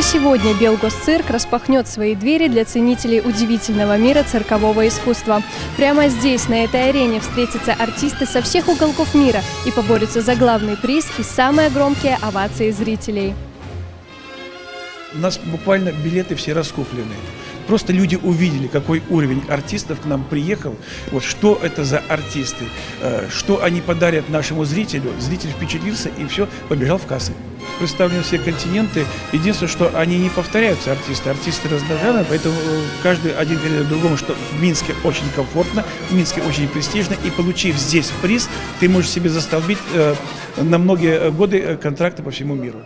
Уже сегодня Белгосцирк распахнет свои двери для ценителей удивительного мира циркового искусства. Прямо здесь, на этой арене, встретятся артисты со всех уголков мира и поборются за главный приз и самые громкие овации зрителей. У нас буквально билеты все раскуплены. Просто люди увидели, какой уровень артистов к нам приехал, вот что это за артисты, что они подарят нашему зрителю. Зритель впечатлился и все, побежал в кассы. Представлены все континенты. Единственное, что они не повторяются, артисты разнообразны, поэтому каждый один говорит другому, что в Минске очень комфортно, в Минске очень престижно, и получив здесь приз, ты можешь себе застолбить на многие годы контракты по всему миру.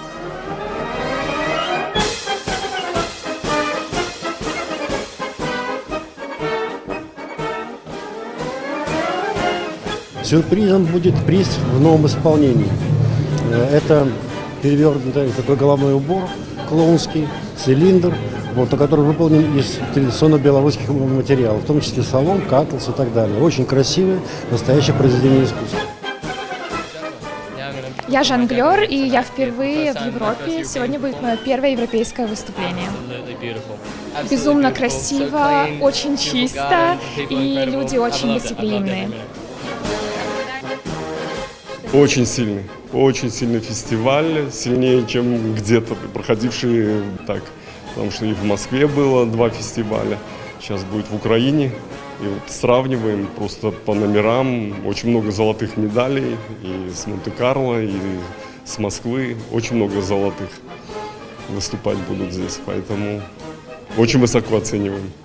Сюрпризом будет приз в новом исполнении. Это перевернутый такой головной убор клоунский, цилиндр, вот, который выполнен из традиционно белорусских материалов, в том числе соломка, атлас и так далее. Очень красивое, настоящее произведение искусства. Я жонглер, и я впервые в Европе. Сегодня будет мое первое европейское выступление. Безумно красиво, очень чисто, и люди очень гостеприимные. Очень сильный фестиваль, сильнее, чем где-то проходивший так. Потому что и в Москве было 2 фестиваля, сейчас будет в Украине. И вот сравниваем просто по номерам, очень много золотых медалей и с Монте-Карло, и с Москвы, очень много золотых выступать будут здесь, поэтому очень высоко оцениваем.